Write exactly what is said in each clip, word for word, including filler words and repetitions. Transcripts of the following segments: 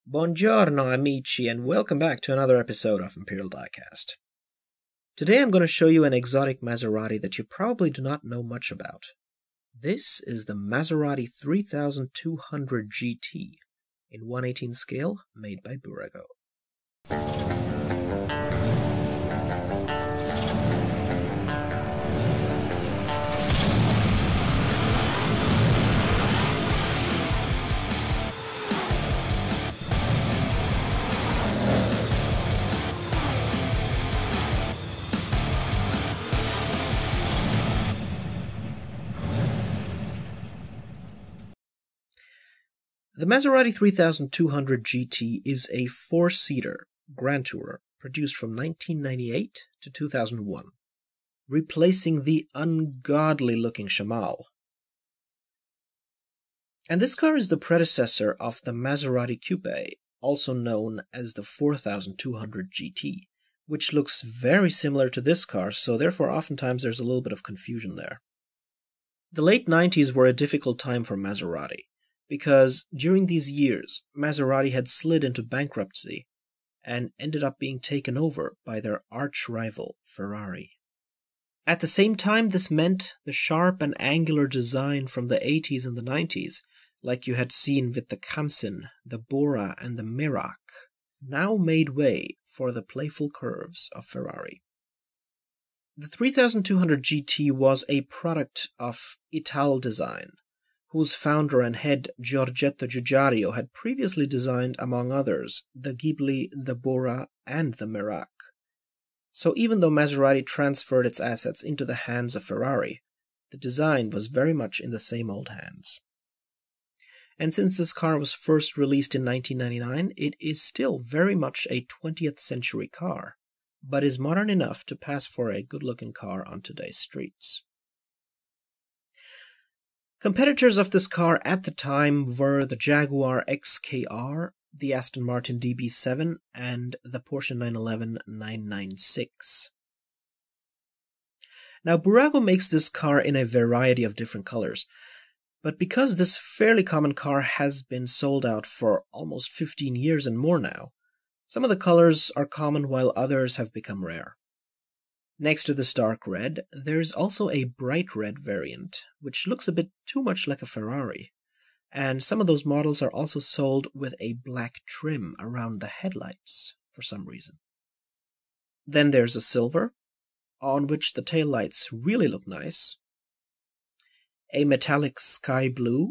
Buongiorno amici, and welcome back to another episode of Imperial Diecast. Today I'm going to show you an exotic Maserati that you probably do not know much about. This is the Maserati three thousand two hundred G T in one eighteenth scale, made by Bburago. The Maserati three thousand two hundred G T is a four-seater Grand Tourer produced from nineteen ninety-eight to two thousand one, replacing the ungodly-looking Shamal. And this car is the predecessor of the Maserati Coupe, also known as the four thousand two hundred G T, which looks very similar to this car, so therefore oftentimes there's a little bit of confusion there. The late nineties were a difficult time for Maserati, because during these years, Maserati had slid into bankruptcy and ended up being taken over by their arch-rival, Ferrari. At the same time, this meant the sharp and angular design from the eighties and the nineties, like you had seen with the Khamsin, the Bora, and the Merak, now made way for the playful curves of Ferrari. The three thousand two hundred G T was a product of Italdesign, whose founder and head, Giorgetto Giugiaro, had previously designed, among others, the Ghibli, the Bora, and the Merak. So even though Maserati transferred its assets into the hands of Ferrari, the design was very much in the same old hands. And since this car was first released in nineteen ninety-nine, it is still very much a twentieth century car, but is modern enough to pass for a good-looking car on today's streets. Competitors of this car at the time were the Jaguar X K R, the Aston Martin D B seven, and the Porsche nine eleven nine ninety-six. Now, Bburago makes this car in a variety of different colors, but because this fairly common car has been sold out for almost fifteen years and more now, some of the colors are common while others have become rare. Next to this dark red, there's also a bright red variant, which looks a bit too much like a Ferrari, and some of those models are also sold with a black trim around the headlights for some reason. Then there's a silver, on which the taillights really look nice, a metallic sky blue,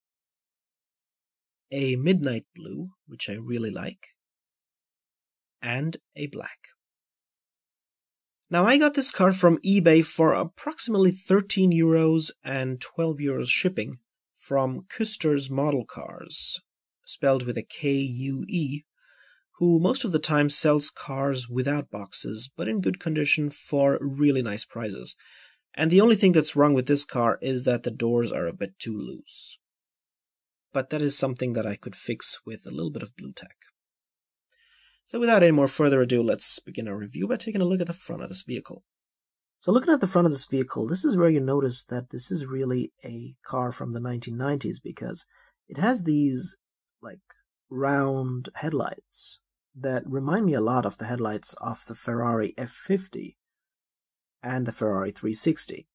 a midnight blue, which I really like, and a black. Now, I got this car from eBay for approximately thirteen euros and twelve euros shipping from Küster's Model Cars, spelled with a K U E, who most of the time sells cars without boxes, but in good condition for really nice prices. And the only thing that's wrong with this car is that the doors are a bit too loose. But that is something that I could fix with a little bit of blue tack. So without any more further ado, let's begin our review by taking a look at the front of this vehicle. So looking at the front of this vehicle, this is where you notice that this is really a car from the nineteen nineties, because it has these, like, round headlights that remind me a lot of the headlights of the Ferrari F fifty and the Ferrari three sixty.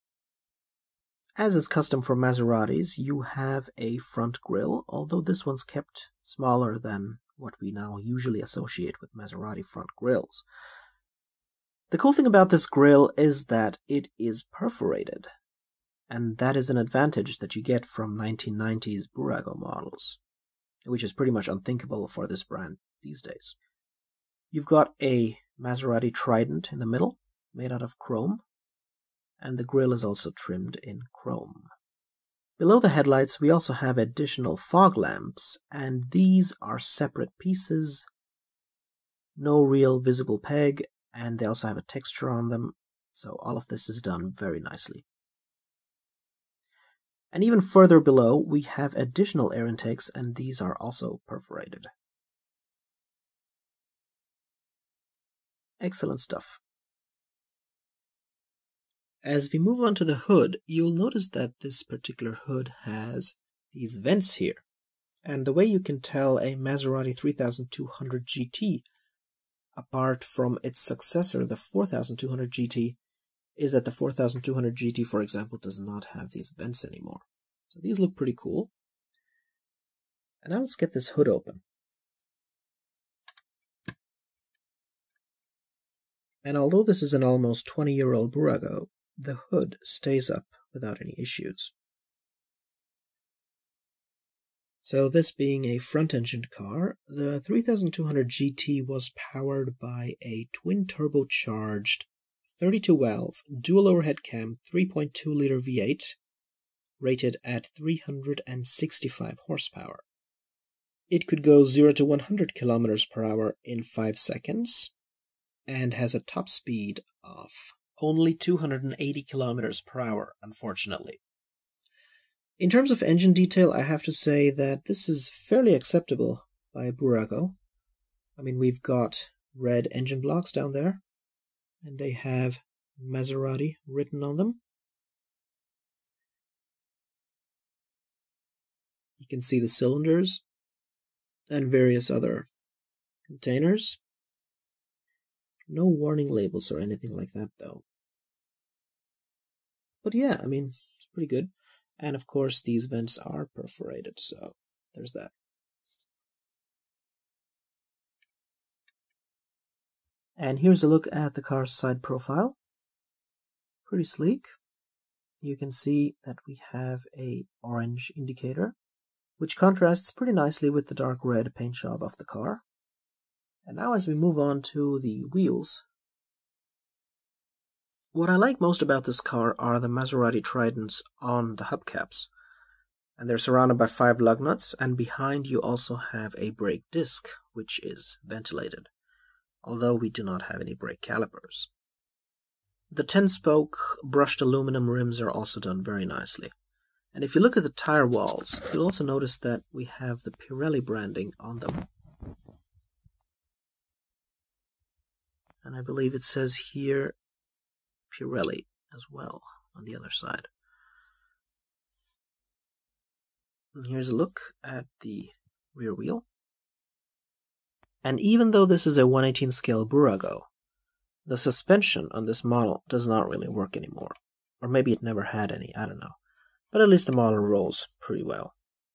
As is custom for Maseratis, you have a front grille, although this one's kept smaller than what we now usually associate with Maserati front grilles. The cool thing about this grille is that it is perforated, and that is an advantage that you get from nineteen nineties Bburago models, which is pretty much unthinkable for this brand these days. You've got a Maserati trident in the middle, made out of chrome, and the grille is also trimmed in chrome. Below the headlights, we also have additional fog lamps, and these are separate pieces, no real visible peg, and they also have a texture on them, so all of this is done very nicely. And even further below, we have additional air intakes, and these are also perforated. Excellent stuff. As we move on to the hood, you'll notice that this particular hood has these vents here. And the way you can tell a Maserati thirty-two hundred G T apart from its successor, the forty-two hundred G T, is that the forty-two hundred G T, for example, does not have these vents anymore. So these look pretty cool. And now let's get this hood open. And although this is an almost twenty-year-old Bburago, the hood stays up without any issues. So this being a front-engined car, the thirty-two hundred G T was powered by a twin-turbocharged thirty-two valve dual overhead cam three point two liter V eight rated at three hundred sixty-five horsepower. It could go zero to one hundred kilometers per hour in five seconds and has a top speed of only two hundred eighty kilometers per hour, unfortunately. In terms of engine detail, I have to say that this is fairly acceptable by Bburago. I mean, we've got red engine blocks down there, and they have Maserati written on them. You can see the cylinders and various other containers. No warning labels or anything like that, though. But yeah, I mean, it's pretty good. And of course, these vents are perforated, so there's that. And here's a look at the car's side profile. Pretty sleek. You can see that we have a orange indicator, which contrasts pretty nicely with the dark red paint job of the car. And now as we move on to the wheels, what I like most about this car are the Maserati tridents on the hubcaps. And they're surrounded by five lug nuts, and behind you also have a brake disc, which is ventilated, although we do not have any brake calipers. The ten-spoke brushed aluminum rims are also done very nicely. And if you look at the tire walls, you'll also notice that we have the Pirelli branding on them. And I believe it says here Pirelli as well on the other side. And here's a look at the rear wheel. And even though this is a one eighteenth scale Bburago, the suspension on this model does not really work anymore. Or maybe it never had any, I don't know. But at least the model rolls pretty well.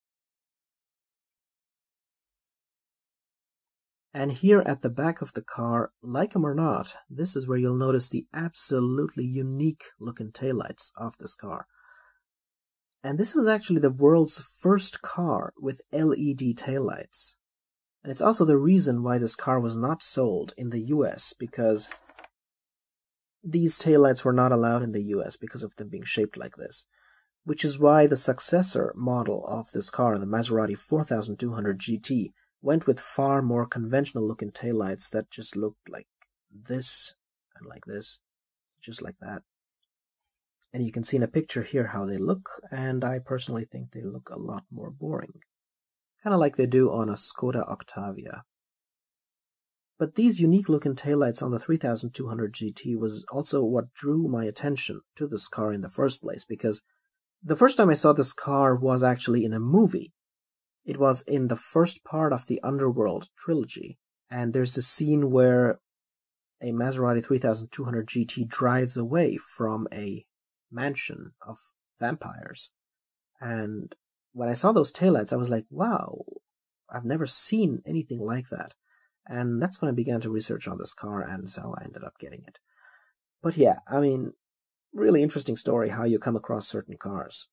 And here at the back of the car, like them or not, this is where you'll notice the absolutely unique looking taillights of this car. And this was actually the world's first car with L E D taillights. And it's also the reason why this car was not sold in the U S, because these taillights were not allowed in the U S because of them being shaped like this. Which is why the successor model of this car, the Maserati forty-two hundred G T, went with far more conventional looking taillights that just looked like this and like this, just like that. And you can see in a picture here how they look, and I personally think they look a lot more boring. Kind of like they do on a Skoda Octavia. But these unique looking taillights on the thirty-two hundred G T was also what drew my attention to this car in the first place, because the first time I saw this car was actually in a movie. It was in the first part of the Underworld trilogy, and there's a scene where a Maserati thirty-two hundred G T drives away from a mansion of vampires. And when I saw those taillights, I was like, wow, I've never seen anything like that. And that's when I began to research on this car, and so I ended up getting it. But yeah, I mean, really interesting story how you come across certain cars.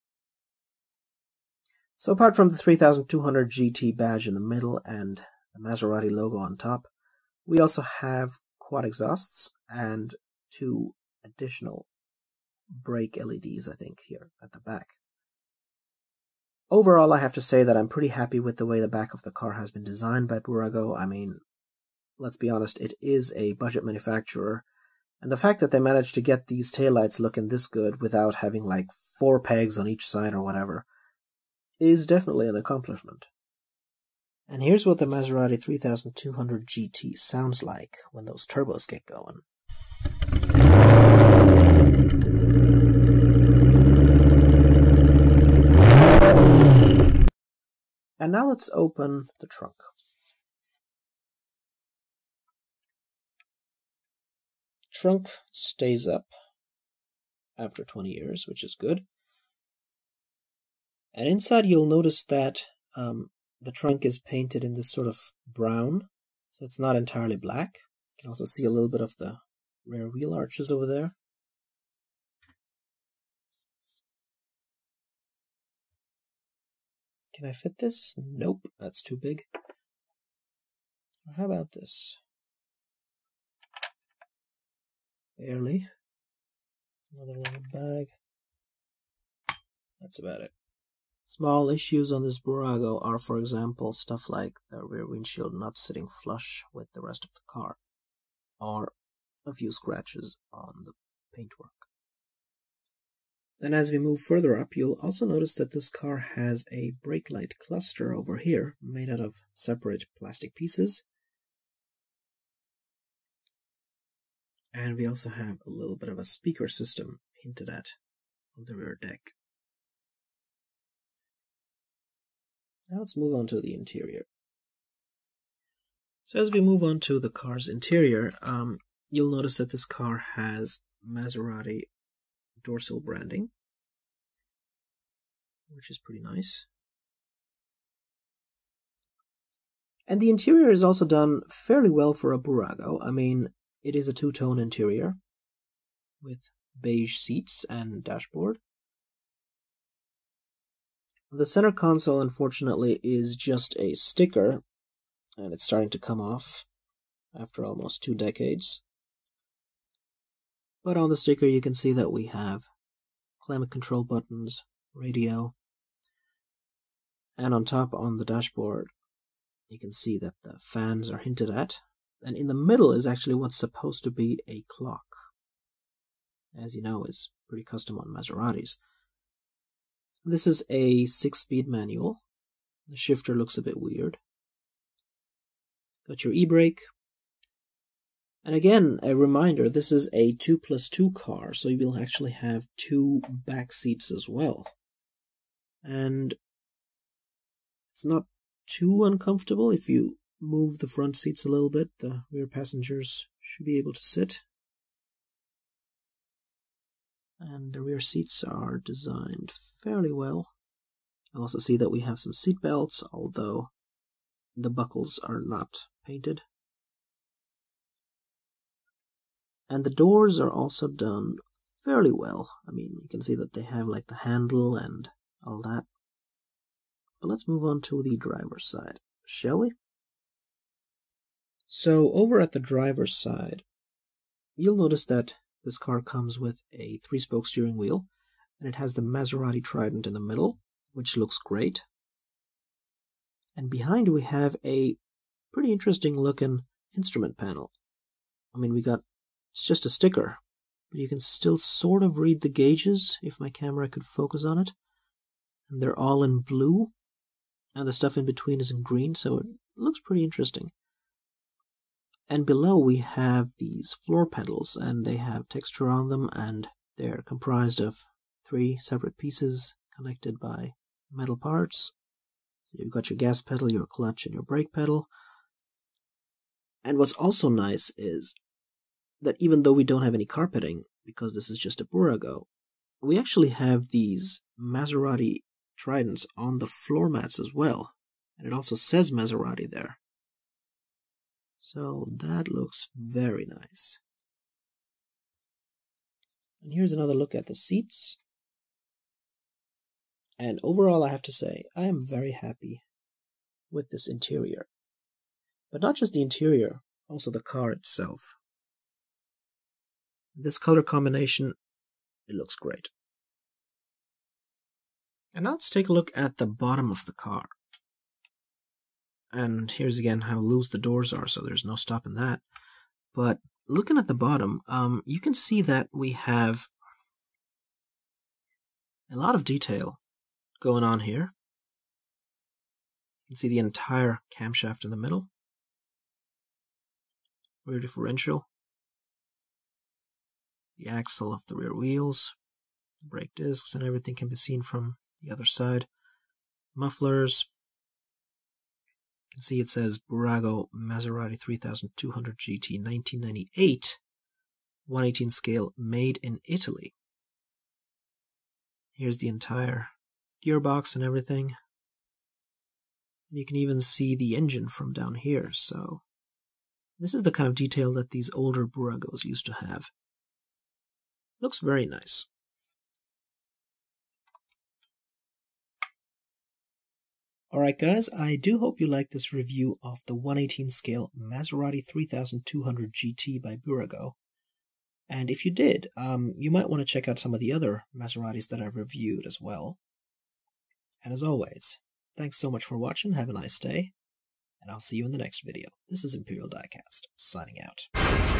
So apart from the thirty-two hundred G T badge in the middle and the Maserati logo on top, we also have quad exhausts and two additional brake L E Ds, I think, here at the back. Overall, I have to say that I'm pretty happy with the way the back of the car has been designed by Bburago. I mean, let's be honest, it is a budget manufacturer, and the fact that they managed to get these taillights looking this good without having like four pegs on each side or whatever is definitely an accomplishment. And here's what the Maserati thirty-two hundred G T sounds like when those turbos get going. And now let's open the trunk. Trunk stays up after twenty years, which is good. And inside you'll notice that um, the trunk is painted in this sort of brown, so it's not entirely black. You can also see a little bit of the rear wheel arches over there. Can I fit this? Nope, that's too big. Or how about this? Barely. Another little bag. That's about it. Small issues on this Bburago are, for example, stuff like the rear windshield not sitting flush with the rest of the car, or a few scratches on the paintwork. Then as we move further up, you'll also notice that this car has a brake light cluster over here, made out of separate plastic pieces. And we also have a little bit of a speaker system hinted at on the rear deck. Now let's move on to the interior. So as we move on to the car's interior, um, you'll notice that this car has Maserati dorsal branding, which is pretty nice. And the interior is also done fairly well for a Bburago. I mean, it is a two-tone interior with beige seats and dashboard. The center console, unfortunately, is just a sticker, and it's starting to come off after almost two decades. But on the sticker you can see that we have climate control buttons, radio, and on top on the dashboard you can see that the fans are hinted at, and in the middle is actually what's supposed to be a clock. As you know, is pretty custom on Maseratis. This is a six-speed manual. The shifter looks a bit weird. Got your e-brake. And again, a reminder, this is a two plus two car, so you will actually have two back seats as well. And it's not too uncomfortable. If you move the front seats a little bit, the rear passengers should be able to sit. And the rear seats are designed fairly well. I also see that we have some seat belts, although the buckles are not painted. And the doors are also done fairly well. I mean, you can see that they have like the handle and all that. But let's move on to the driver's side, shall we? So over at the driver's side, you'll notice that this car comes with a three-spoke steering wheel, and it has the Maserati trident in the middle, which looks great. And behind we have a pretty interesting looking instrument panel. I mean, we got, it's just a sticker, but you can still sort of read the gauges if my camera could focus on it. And they're all in blue, and the stuff in between is in green, so it looks pretty interesting. And below we have these floor pedals, and they have texture on them, and they're comprised of three separate pieces connected by metal parts. So you've got your gas pedal, your clutch, and your brake pedal. And what's also nice is that even though we don't have any carpeting, because this is just a Bburago, we actually have these Maserati tridents on the floor mats as well. And it also says Maserati there. So that looks very nice. And here's another look at the seats. And overall, I have to say, I am very happy with this interior. But not just the interior, also the car itself. This color combination, it looks great. And now let's take a look at the bottom of the car. And here's again how loose the doors are, so there's no stopping that. But looking at the bottom, um, you can see that we have a lot of detail going on here. You can see the entire camshaft in the middle. Rear differential. The axle of the rear wheels. Brake discs and everything can be seen from the other side. Mufflers. can see it says Bburago Maserati three thousand two hundred G T nineteen ninety-eight, one eighteen scale, made in Italy. Here's the entire gearbox and everything. And you can even see the engine from down here, so this is the kind of detail that these older Buragos used to have. Looks very nice. Alright guys, I do hope you liked this review of the one eighteen scale Maserati three thousand two hundred G T by Bburago. And if you did, um, you might want to check out some of the other Maseratis that I've reviewed as well. And as always, thanks so much for watching, have a nice day, and I'll see you in the next video. This is Imperial Diecast, signing out.